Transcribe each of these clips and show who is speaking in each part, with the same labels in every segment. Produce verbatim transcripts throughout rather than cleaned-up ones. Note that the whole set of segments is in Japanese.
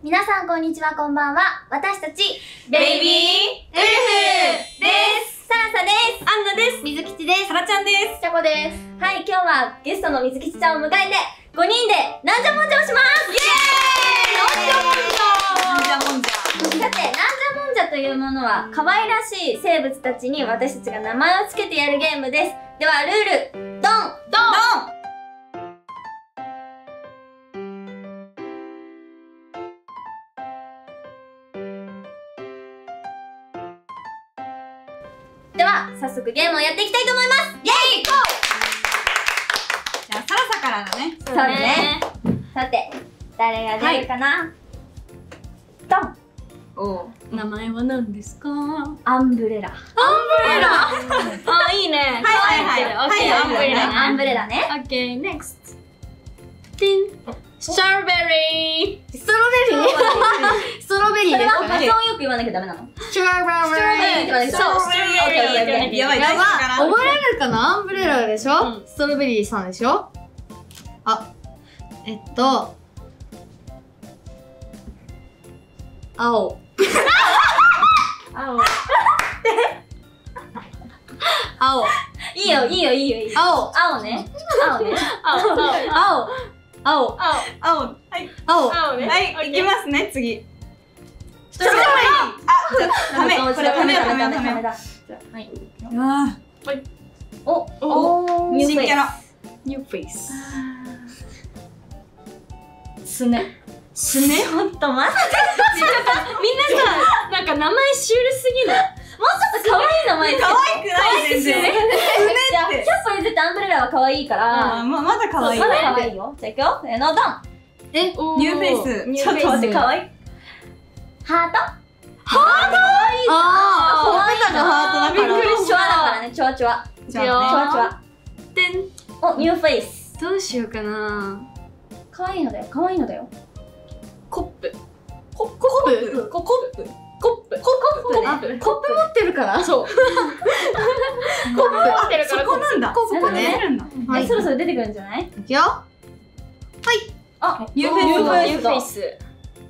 Speaker 1: 皆さんこんにちは、こんばんは。私たち、
Speaker 2: ベイビーウルフです。
Speaker 1: サラサです。
Speaker 2: アンナです。
Speaker 3: 水吉です。
Speaker 2: サラちゃんです。
Speaker 1: チャコです。はい、今日はゲストの水吉ちゃんを迎えて、ごにんでなんじゃもんじゃをします。
Speaker 2: イエーイ。なんじゃもんじゃ。
Speaker 1: さて、なんじゃもんじゃというものは、可愛らしい生物たちに私たちが名前をつけてやるゲームです。では、ルール、ドン
Speaker 2: ドン。
Speaker 1: では、早速ゲームをやっていきたいと思います。イェイ。
Speaker 2: じゃあ、サラサからだね。
Speaker 1: そうですね。さて、誰が出るかな、ドン。
Speaker 2: お
Speaker 3: 名前は何ですか？
Speaker 1: アンブレラ。
Speaker 3: アンブレラ。あ、いいね。
Speaker 2: はいはいはい。
Speaker 3: オッケー、アンブレラ。
Speaker 1: アンブレラね。
Speaker 3: オッケー、ネクスト。ティン。ストロベリー。ストロベリー。ストロベリー
Speaker 1: それは
Speaker 3: ですかね。
Speaker 1: 発音よく言わなきゃダメなの？
Speaker 3: ストロベリー。
Speaker 1: そう、ストロベリー。
Speaker 2: やばい、
Speaker 3: やばい。
Speaker 2: 大丈夫かな。
Speaker 3: 覚えられるかな？アンブレラでしょ？ストロベリーさんでしょ？あ、えっと。青。
Speaker 1: 青。
Speaker 3: 青。
Speaker 1: いいよ、いいよ、いいよ、いいよ。
Speaker 3: 青。
Speaker 1: 青ね。青ね。
Speaker 3: 青。青。青。
Speaker 2: 青。はい。
Speaker 3: 青。
Speaker 2: はい、いきますね、次。
Speaker 1: ストロベリー。
Speaker 2: あ、じゃあ、ため、これためよ、ためよ、ためよ。
Speaker 1: はい。
Speaker 2: あ
Speaker 1: お、お、
Speaker 2: ー、新キャラ。
Speaker 3: ニューフェイス。
Speaker 1: すね。
Speaker 2: すね。
Speaker 1: ちょっと待って。
Speaker 3: みんなさ、なんか名前シュールすぎない？
Speaker 1: もうちょっと可愛い名前。
Speaker 2: 可愛くない全然。すねって。
Speaker 1: ひゃっぽ譲ってアンブレラは可愛いから。
Speaker 2: あ、ま、まだ可愛い。
Speaker 1: まだ可愛いよ。じゃあいくよ。せーの、ドン。
Speaker 3: え、
Speaker 2: ニューフェイス。
Speaker 1: ちょっと待って、可愛い。ハート？
Speaker 3: ハート？あ
Speaker 1: 可愛いな。
Speaker 2: ハートだから。
Speaker 1: びっくりした。チョアだからね、チョアチョア。
Speaker 2: じゃあ
Speaker 1: チョアチョア。
Speaker 3: てん。
Speaker 1: お、ニューフェイス。
Speaker 3: どうしようかな。
Speaker 1: 可愛いのだよ、可愛いのだよ。
Speaker 3: コップ。
Speaker 2: ココップ。ココップ。
Speaker 3: コップ。
Speaker 1: コップね。
Speaker 3: コップ持ってるから。そう。コップ持ってるから。
Speaker 2: そこなんだ。
Speaker 3: ここね。
Speaker 2: 出るんだ。
Speaker 1: はい、そろそろ出てくるんじゃない？
Speaker 3: いくよ。
Speaker 1: あ、
Speaker 2: ニューフェイス。
Speaker 1: ニューフェイスだ。
Speaker 3: イス。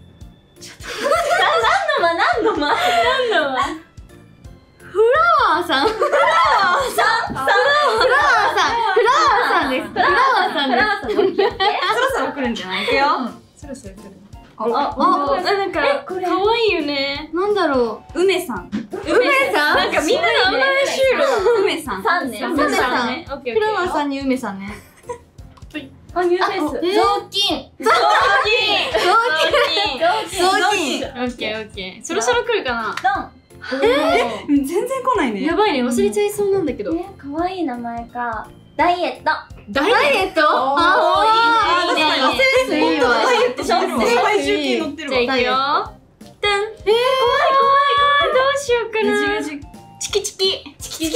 Speaker 1: 何の間？何の間？何の間？
Speaker 3: フラワーさん。フラワーさん。フラワーさん。フラワーさんです。フラワーさんです。
Speaker 1: フラワーさん。オッケーオッケー。
Speaker 2: そろそろ来るんじゃない？いくよ。
Speaker 3: そろそろ来る。
Speaker 1: あ、
Speaker 3: あ、なんか
Speaker 1: これ
Speaker 3: 可愛いよね。なんだろう。
Speaker 2: 梅さん。
Speaker 3: 梅さん。なんかみんなの名前シュール。
Speaker 2: 梅さん。
Speaker 1: さんね。
Speaker 3: 梅さん。
Speaker 1: ね。
Speaker 3: フラワーさんに梅さんね。
Speaker 1: あ、ニューフェイス。
Speaker 3: えー
Speaker 1: 雑巾。
Speaker 3: 雑巾。
Speaker 1: 雑巾。
Speaker 3: オッケーオッケー。そろそろ来るかな。
Speaker 1: ドン。
Speaker 2: え、全然来ないね。
Speaker 3: やばいね、忘れちゃいそうなんだけど。
Speaker 1: え、可愛い名前か。ダイエット。
Speaker 3: ダイエット？
Speaker 2: あー、
Speaker 3: いいね。
Speaker 2: 確かに忘れてる。
Speaker 3: いいわ。
Speaker 2: ダイエットしてるわ。体重計乗ってるわ。
Speaker 3: じゃあいくよ。てん。えー、可愛い可愛い。どうしようかな。チキチキ。チキチキ。チキチキ。チキチ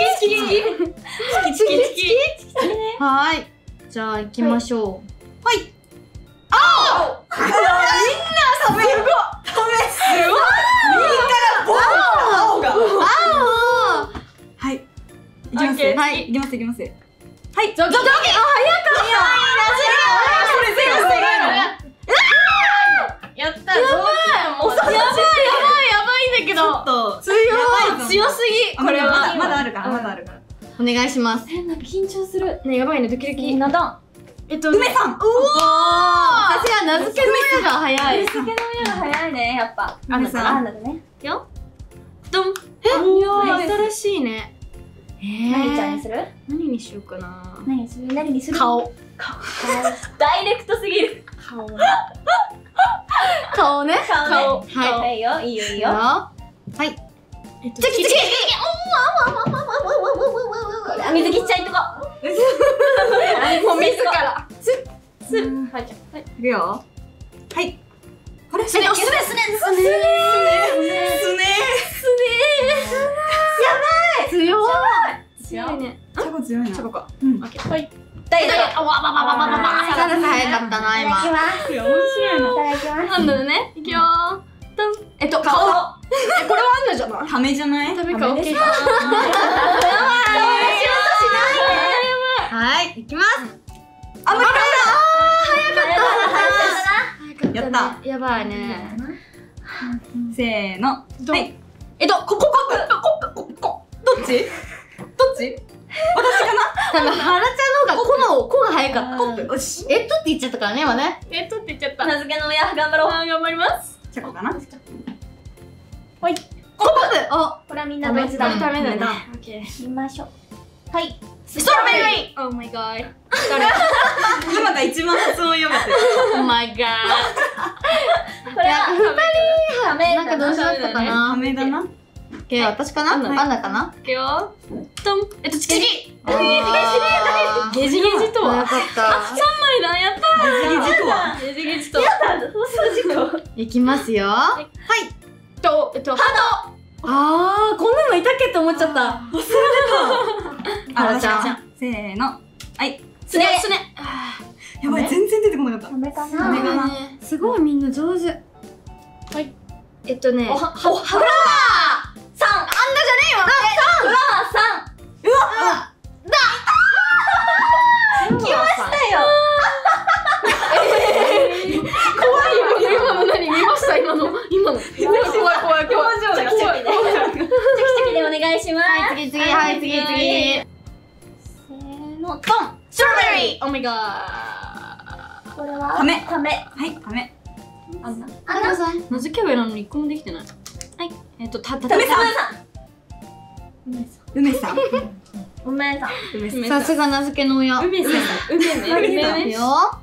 Speaker 3: キ。チキ
Speaker 2: はーい。
Speaker 3: じゃあ行きましょう。
Speaker 2: はい。青。みんなサメ。すごい。サメすごい。右からボン。青が。
Speaker 3: 青。
Speaker 2: はい。いきます。はい。いきます。いきます。はい。
Speaker 3: じゃじゃじゃ。あ、早かった。
Speaker 2: それ全部正解なの。
Speaker 3: やった。やばい。やばいやばいやばいんだけど。
Speaker 2: ちょっと
Speaker 3: 強い。強すぎ。これは
Speaker 2: まだあるから。まだあるから。
Speaker 3: お願いします。
Speaker 1: え、なんか緊張する。
Speaker 3: ね、やばいね、ドキドキ。
Speaker 1: みんなドン。
Speaker 3: えっと、
Speaker 2: 梅さん。うおー。
Speaker 3: 私は名付けの親が早い。
Speaker 1: 名付けの親が早いね、やっぱ。
Speaker 2: 梅さん。
Speaker 1: あんだね。
Speaker 3: よ。ドン。え、新しいね。え
Speaker 1: 何ちゃんにする？
Speaker 3: 何にしようかな。
Speaker 1: 何にする？何にする？
Speaker 3: 顔。
Speaker 1: 顔。ダイレクトすぎる。
Speaker 3: 顔。顔ね。
Speaker 1: 顔ね。
Speaker 3: はい。
Speaker 1: いいよ、いいよ、いいよ。
Speaker 3: はい。
Speaker 1: チキチキ。水切っちゃいとこ。
Speaker 3: もう自ら。
Speaker 1: す。はい、じゃあ。
Speaker 2: いくよ。はい。これ、
Speaker 1: すね、すね、すね、すね。
Speaker 2: すね。
Speaker 3: 強い。
Speaker 1: 強
Speaker 3: 強いね。
Speaker 2: チョコ強いな。
Speaker 3: チョコか。
Speaker 2: うん。
Speaker 3: オッケー。はい。
Speaker 1: ダイエット。
Speaker 3: あわわわわわわわ。
Speaker 1: あ
Speaker 3: サラダ早かったな、
Speaker 1: いただき
Speaker 3: 今。
Speaker 1: ます。
Speaker 2: これ面白いな。
Speaker 1: いただきます。
Speaker 3: ハンドルね。いくよー。ドン。えっと、顔。え、これはハンドじゃない？
Speaker 2: ためじゃない？
Speaker 3: ダメか、オッケー。
Speaker 2: はい、いきます。あ、もう一回だ。
Speaker 1: 早かった。
Speaker 2: やったった。
Speaker 3: やばいね。
Speaker 2: せーの。はい。
Speaker 3: えっと、
Speaker 2: ここ、ここ、ここ、ここ。どっちどっち私かな
Speaker 3: 多分、はらちゃんの方が、この、こが早かった。
Speaker 2: コップ。よし。
Speaker 3: えっとって言っちゃったからね、今ね。
Speaker 1: えっとって言っちゃった。名付けの親、頑張ろう。頑張ります。
Speaker 2: チャコかな。
Speaker 1: ほい。
Speaker 3: コップ。あ、
Speaker 1: これはみんな同時だ。
Speaker 3: ダメだね。
Speaker 1: オッケー。見ましょう。はい。
Speaker 3: ストロベリー。Oh my god。
Speaker 2: 今が一番発音良かった。
Speaker 3: Oh my god。
Speaker 1: これはふたり
Speaker 3: ダメ。なんかどうしだったかな。
Speaker 2: ダメだな。
Speaker 3: けど私かな。アンナかな。
Speaker 1: いくよ。トン。えっとチキチキ。
Speaker 3: ゲジゲジとは。よかった。
Speaker 1: 三枚だ。やった。
Speaker 2: ゲジゲジとは。
Speaker 1: ゲジゲジとは。やった。放送事故。
Speaker 3: いきますよ。はい。
Speaker 1: とえっとハート。
Speaker 3: ああ、こんなのいたっけって思っちゃった。
Speaker 2: 忘れてた。
Speaker 3: はらちゃん。
Speaker 2: せーの。はい。
Speaker 1: すねすね。
Speaker 2: やばい、全然出てこなかった。
Speaker 1: ダメかな。
Speaker 2: ダメかな。
Speaker 3: すごいみんな上手。はい。えっとね。
Speaker 1: おは、フラワーさん。あんなじゃねえよ。フラワーさん。
Speaker 2: うわ。
Speaker 1: だ。来ましたよ。
Speaker 3: 怖いよ。今の何見ました今の今の。怖い怖い怖い。
Speaker 1: 表情がチャキチャキで。チャキチャキでお願いします。
Speaker 3: はい次次はい次次。
Speaker 1: せーのドン。ストロベリー。Oh my god。これは
Speaker 2: ため
Speaker 1: ため。
Speaker 2: はい、ため。
Speaker 1: あんな。
Speaker 3: あんなさん。名付け親なのに一個もできてない。はい。えっとたた
Speaker 2: ためさん。
Speaker 1: 梅さん。
Speaker 2: 梅さん。
Speaker 1: 梅さん。
Speaker 2: 梅さん。
Speaker 3: さすが名付けの親。
Speaker 1: 梅さん。梅ね。梅ね。
Speaker 3: よ。はい。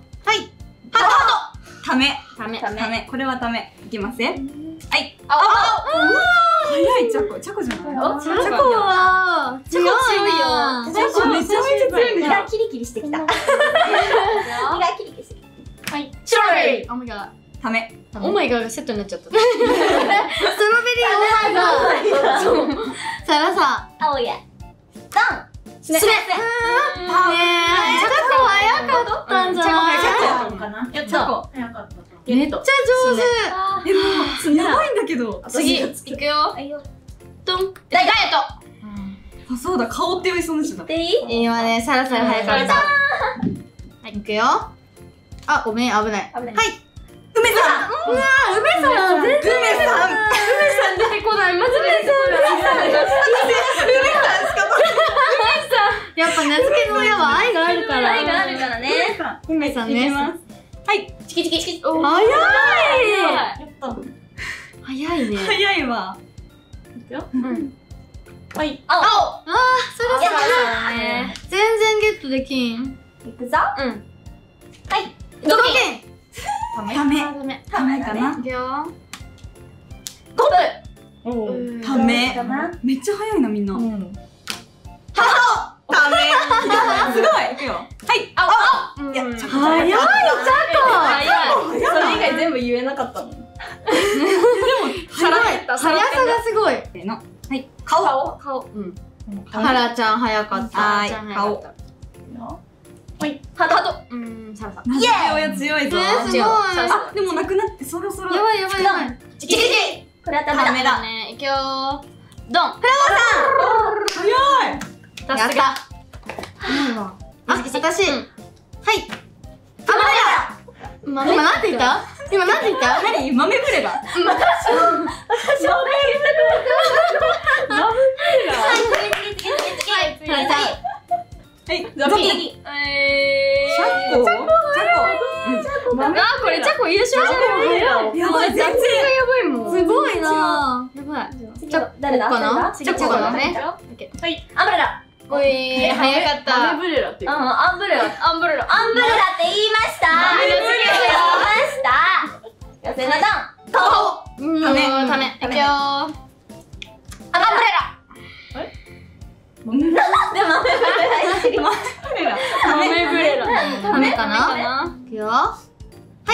Speaker 2: ハート。ため。
Speaker 3: ため。
Speaker 1: ため。
Speaker 2: ため。これはため。いきますね。はい。
Speaker 1: あ、あ、
Speaker 2: 早い、チャコ。チャコじゃない。
Speaker 1: お、
Speaker 3: チャコは強いよ。
Speaker 2: チャコめちゃめちゃ強いんだよ。
Speaker 1: 胃がキリキリしてきた。胃がキリキリしてきた。はい。ストロベリー。
Speaker 3: オメガ。
Speaker 2: ため。
Speaker 3: オメガがセットになっちゃった。ストロベリーオメガ。そう。さらさ。
Speaker 1: 青や。ドン。すね。すね。
Speaker 3: ねえ。チャコ早かったんじゃない？
Speaker 1: やった。
Speaker 2: チャコ。
Speaker 1: 早かった。
Speaker 3: めっちゃ上手。
Speaker 2: え、もう、やばいんだけど。
Speaker 3: 次、いくよ。ドン。
Speaker 1: ダイエット。
Speaker 2: あ、そうだ、顔って言いそうでした。
Speaker 1: でいい？
Speaker 3: 今ね、さらさら早かった。はい、いくよ。あ、ごめん、危ない。
Speaker 1: 危ない。
Speaker 3: はい。
Speaker 2: 梅さん。
Speaker 3: うわー、梅さん。
Speaker 2: 梅さん。梅さん
Speaker 3: 出てこない。マジで出てこない。
Speaker 2: 梅さんしかも。
Speaker 3: やっぱ名付けの親は愛があるから。
Speaker 1: 愛があるからね。
Speaker 3: 梅さんね。
Speaker 2: はい。
Speaker 1: チキチキチキ。
Speaker 3: 早い。
Speaker 1: やった。
Speaker 3: 早いね。
Speaker 2: 早いわ。
Speaker 1: いくよ。
Speaker 3: うん。
Speaker 1: はい。青。
Speaker 3: ああ、そろそろ
Speaker 1: ね。
Speaker 3: 全然ゲットできん。
Speaker 1: いくぞ。
Speaker 3: うん。
Speaker 1: はい。
Speaker 3: ドキン。
Speaker 2: ため。ため。
Speaker 3: ダメ。
Speaker 2: ためかな。
Speaker 3: いくよ。
Speaker 1: コ
Speaker 3: うん
Speaker 2: ため。
Speaker 1: かな。
Speaker 2: めっちゃ早いな、みんな。
Speaker 3: うん。
Speaker 2: ため。すごい。いくよ。はい。
Speaker 1: 青。
Speaker 3: うん
Speaker 2: いや、ちょっと
Speaker 3: 早い、チャコ。
Speaker 1: 早い。
Speaker 2: それ以
Speaker 1: 外全部言えなかったの。
Speaker 2: でも、
Speaker 3: すごい。速さがすごい。
Speaker 2: せーの。はい。顔。
Speaker 3: 顔。うん。はらちゃん早かった。
Speaker 2: はい。顔。
Speaker 1: はい。ハート。
Speaker 3: うん、さらさ。
Speaker 2: 名付け親強いぞ。
Speaker 3: ねすごい。
Speaker 2: あ、でもなくなってそろそろ。
Speaker 3: やばいやばいやばい。
Speaker 1: チキチキ。これはダメだ。
Speaker 2: ダメだ。
Speaker 3: ね、いくよー。ドン。
Speaker 2: 早い。
Speaker 3: やった。あ、私。はい。今なんて言った今なんて言った
Speaker 2: 何豆ブレラ。
Speaker 1: 私も。私も。
Speaker 2: はい。
Speaker 1: ゾキ。え
Speaker 2: チャコ。チャコ。
Speaker 3: あ、これチャコ優勝じゃない
Speaker 2: やばい、全然。
Speaker 3: やばいもん。すごいな。やばい。
Speaker 1: じゃあ誰だ？
Speaker 3: かな？
Speaker 1: 次
Speaker 3: チャコだね。
Speaker 1: はい。アンブレラ。
Speaker 3: おい、早かった。
Speaker 1: アンブレラって。うん、アンブレラ。アンブレラ。アンブレラって言いました。アンブレラ言いました。せーのドン。顔。
Speaker 3: うん、
Speaker 2: ため。
Speaker 3: ため。いくよー。
Speaker 1: アンブレラ。なんで豆ブレラ？
Speaker 2: 豆ブレラ。
Speaker 3: ためかな？いくよ。はい。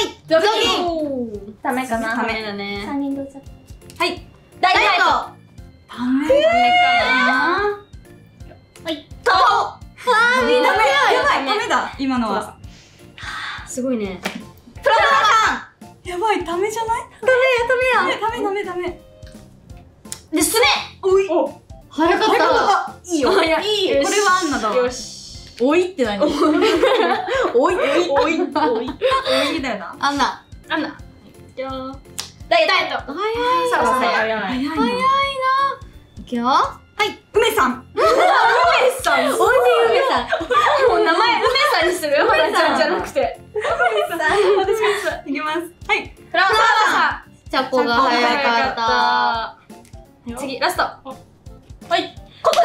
Speaker 1: ゾキ。ためかな？
Speaker 2: ため
Speaker 3: だね。
Speaker 1: 三人どうぞ。
Speaker 2: はい。
Speaker 1: ダイエット。
Speaker 2: ため。
Speaker 3: ためかな？
Speaker 1: はい。顔。あ
Speaker 2: ー、みんなやばい、ダメだ、今のは。
Speaker 3: すごいね。
Speaker 2: プラダさん。やばい、ダメじゃない？ダメや、ダメや。ダメ、ダメ、ダメ。
Speaker 1: で、すね。
Speaker 2: おい。
Speaker 3: 早かった。
Speaker 2: いいよ。いいよ。これはアンナだわ。
Speaker 3: よし。おいって何？
Speaker 2: おい、おい、おい、おい。おいだよな。
Speaker 3: アンナ。
Speaker 1: アンナ。い
Speaker 3: きゃー。
Speaker 1: ダイエット。
Speaker 3: 早い。
Speaker 2: さあさあ
Speaker 1: 早い。
Speaker 2: 早い
Speaker 3: 早いな。いくよ。
Speaker 2: はい梅さん梅さん
Speaker 3: おいで梅さん。
Speaker 2: もう名前梅さんにするよほらちゃんじゃなくて梅さん私がいきますはい
Speaker 1: フラワーさ
Speaker 3: チャコが早かった。
Speaker 2: 次ラストはい
Speaker 1: ココ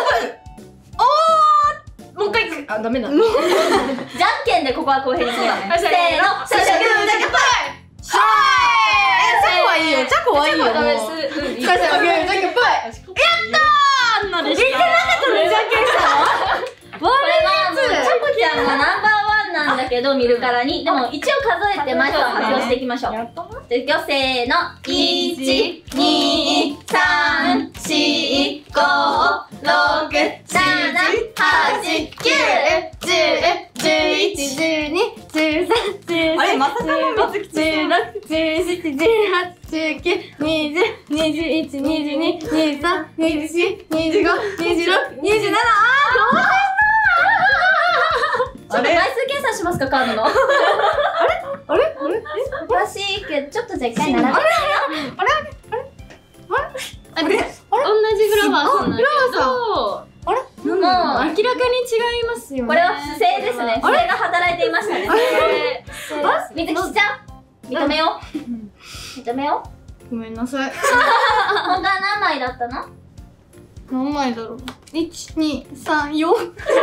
Speaker 2: もう一回いくあダメだ
Speaker 1: ブ。じゃんけんでここは公平にしようね。せーの、最初はグー、じゃんけんぽい。
Speaker 2: しゃ
Speaker 3: チャコはいいよ。チャコはいいよ。もう。
Speaker 2: ーダメです
Speaker 3: 最初はグー、じゃんけんぽい。あんなでした。言ってなかったのじゃんけんしたの。
Speaker 1: これはもう、チャコちゃんがナンバーワンなんだけど、見るからに。でも、一応数えて、まずは発表していきましょう。
Speaker 2: やったな
Speaker 1: じゃあ、いくよ、せーの。いち、に、さん、し、ご、ろく、なな、はち、きゅう、
Speaker 3: じゅう、じゅういち、じゅうに、じゅうさん、じゅうよん、
Speaker 2: あれまさかの水木
Speaker 3: じゅうろく、じゅうなな、じゅうはち、じゅうきゅう、にじゅう、にじゅういち、にじゅうに、にじゅうさん、にじゅうよん、にじゅうご、にじゅうろく、にじゅうなな、あー、
Speaker 1: ちょっと枚数計算しますか、カードの。
Speaker 3: あれあれ
Speaker 1: おかしいけど、ちょっとじゃあ一回並べて。
Speaker 3: あれ同じフラワーさんなんだけど、
Speaker 1: もう、
Speaker 3: 明らかに違いますよね。
Speaker 1: これは不正ですね。不正が働いていましたね。水木ちゃん、認めよう。認めよう。
Speaker 3: ごめんなさい。
Speaker 1: 本当は何枚だったの？
Speaker 3: 何枚だろう。いち、に、さん、よん。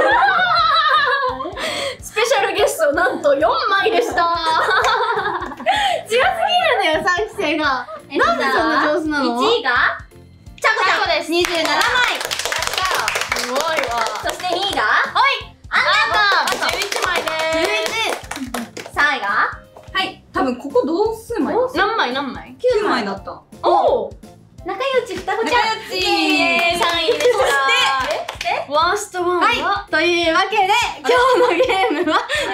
Speaker 3: スペシャルゲストなんとよんまいでした。強すぎるんだよ、さんき生が。なんでそんな上手なの？
Speaker 1: いちいがチャコちゃんです。
Speaker 3: にじゅうななまい。
Speaker 2: すごいわ
Speaker 1: そしてにいが
Speaker 3: あんた
Speaker 2: じゅういちまいで
Speaker 1: さんいが
Speaker 2: はい多分ここ同数枚
Speaker 3: 何枚何枚
Speaker 2: きゅうまいだった
Speaker 3: おお
Speaker 1: 仲良し双子ちゃん。
Speaker 2: 仲良し
Speaker 3: さんいでしたワーストワンは、はい、というわけで今日のゲームはなんじゃもんじゃで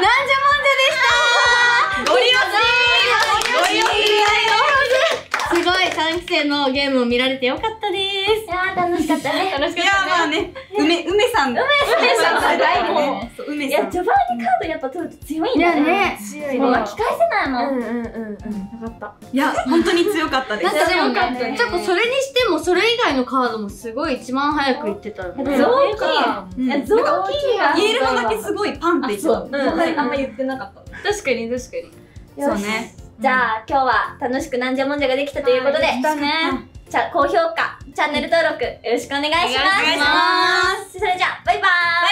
Speaker 3: したゴリ押しゴリ押しすごいさんき生のゲームを見られてよかったです。
Speaker 1: いやー楽しかったね。
Speaker 3: 楽しか
Speaker 2: いやまあね梅梅さん梅
Speaker 1: さんが大事ね。
Speaker 2: 梅さん
Speaker 1: いや序盤にカードやっぱ取ると強いんだね。
Speaker 3: 強
Speaker 1: もう巻き返せないもん。
Speaker 3: うんうんうんうん。よかった。
Speaker 2: いや本当に強かったです
Speaker 3: なんかでも
Speaker 1: よかったね
Speaker 3: ちょっとそれにしてもそれ以外のカードもすごい一番早くいってたよね。
Speaker 1: 雑巾。いや雑巾が
Speaker 2: 言えるのだけすごいパンって言ってた
Speaker 3: あそううん
Speaker 2: あんま言ってなかった
Speaker 3: 確かに確かに。
Speaker 2: そうね
Speaker 1: じゃあ今日は楽しくなんじゃもんじゃができたということで、
Speaker 3: だね。
Speaker 1: じゃあ高評価、チャンネル登録よろしくお願いします。
Speaker 2: お願いします
Speaker 1: それじゃあバイバーイ。